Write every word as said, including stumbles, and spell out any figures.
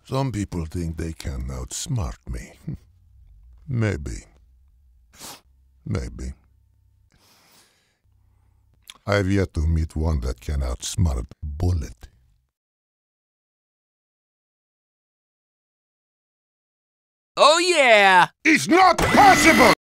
Some people think they can outsmart me. Maybe. Maybe. I've yet to meet one that can outsmart a bullet. Oh yeah! It's not possible!